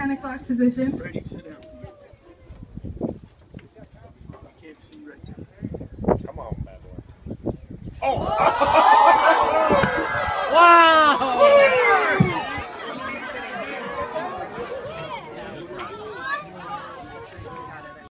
10 o'clock position. Brady, sit down. I can't see right there. Come on, bad boy. Oh!